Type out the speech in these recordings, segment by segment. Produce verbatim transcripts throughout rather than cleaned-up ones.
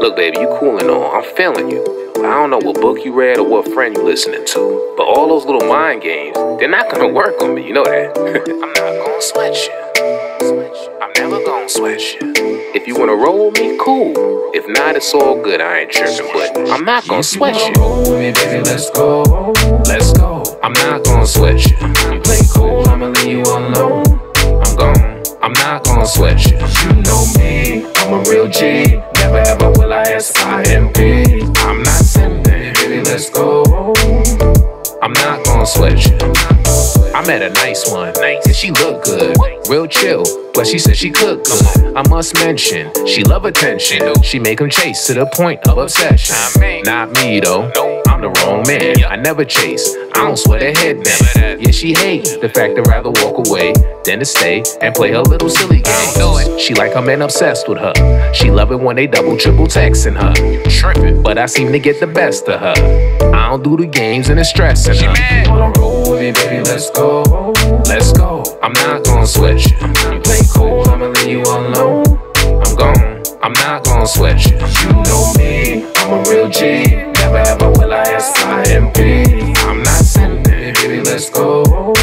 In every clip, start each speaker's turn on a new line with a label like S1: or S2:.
S1: Look, baby, you cool and all. I'm feeling you. I don't know what book you read or what friend you listening to, but all those little mind games, they're not gonna work on me, you know that. I'm not gonna sweat you. I'm never gonna sweat you. If you wanna roll with me, cool. If not, it's all good, I ain't tripping, but I'm not gonna sweat you.
S2: Roll with me, baby, let's go.
S1: Let's go. I'm not gonna sweat you.
S2: You play cool, I'ma leave you alone.
S1: I'm gone. I'm not gonna sweat you.
S2: You know me, I'm a real G. Never ever will I S I M P.
S1: I'm not simping.
S2: Baby, let's go.
S1: I'm not gonna sweat you. I met a nice one, nice, and she looked good, real chill, but she said she cooked good. I must mention, she love attention. She make him chase to the point of obsession. Not me though, I'm the wrong man. I never chase, I don't sweat her head then. Yeah, she hate the fact I'd rather walk away than to stay and play her little silly games. She like her man obsessed with her. She love it when they double triple texting her. But I seem to get the best of her. I don't do the games and it's stressing her.
S2: You wanna roll with me, baby, let's go.
S1: Let's go. I'm not gonna sweat you.
S2: You play cool, I'ma leave you alone.
S1: I'm gone. I'm not gonna sweat you.
S2: You know me, I'm a real G. Never ever will I S I M P.
S1: I'm not simping.
S2: Baby, let's go.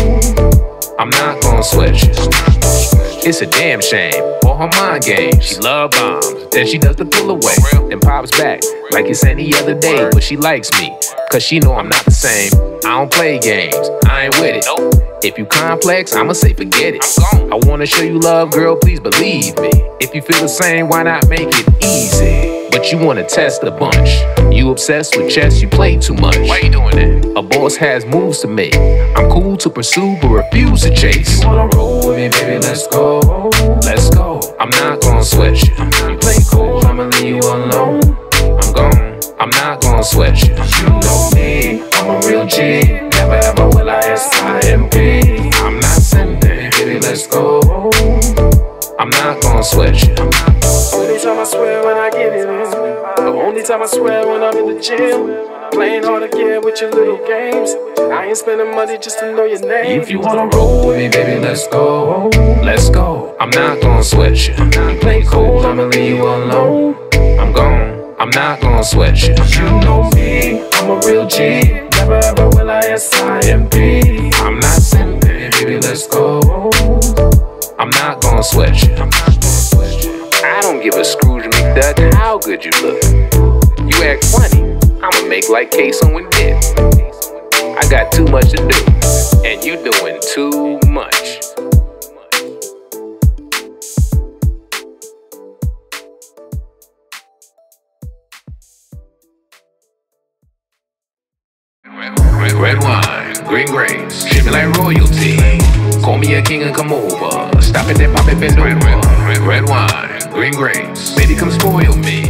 S1: I'm not gonna sweat you. It's a damn shame. All her mind games. She love bombs. Then she does the pull away. Then pops back like it's any other day. But she likes me, cause she know I'm not the same. I don't play games. I ain't with it. If you complex, I'ma say forget it. I wanna show you love, girl, please believe me. If you feel the same, why not make it easy? But you wanna test a bunch. You obsessed with chess, you play too much. Why you doing that? A boss has moves to make. I'm cool to pursue, but refuse to chase.
S2: You wanna roll with me, baby, let's go.
S1: Let's go. I'm not gonna sweat you.
S2: You play cool, I'ma leave you alone.
S1: I'm gone. I'm not gonna sweat you.
S2: You know me, I'm a real G. Never ever will I S I M P.
S1: I'm not simping.
S2: Baby, let's go.
S1: I'm not gonna sweat you.
S2: Only time I swear when I get it in. The only time I swear when I'm in the gym. Playing hard again with your little games. I ain't spending money just to know your name. If you wanna roll with me, baby, let's go.
S1: Let's go. I'm not gonna sweat you.
S2: You play cool, I'ma leave you alone.
S1: I'm gone. I'm not gonna sweat you.
S2: You know me, I'm a real G. Never ever will I S I M P.
S1: I'm not simping.
S2: Baby, let's go.
S1: I'm not gonna sweat you. I don't give a Scrooge McDuck how good you look. You act funny, I'ma make like queso and dip. I got too much to do, and you doing too much. Red, red wine, green grapes, ship me like royalty. Call me a king and come over. Stop it, then pop it, bend over. Red, red, red wine, green grapes, baby, come spoil me.